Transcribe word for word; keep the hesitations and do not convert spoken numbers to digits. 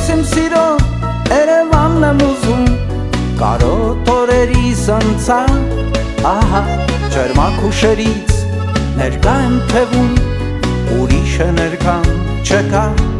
Ես իմ սիրո Երևանն եմ ուզում Կարոտ օրերիս անցա Ահա ջերմակ ուշերից Ներկա եմ թվում Ուրիշը ներկան չկա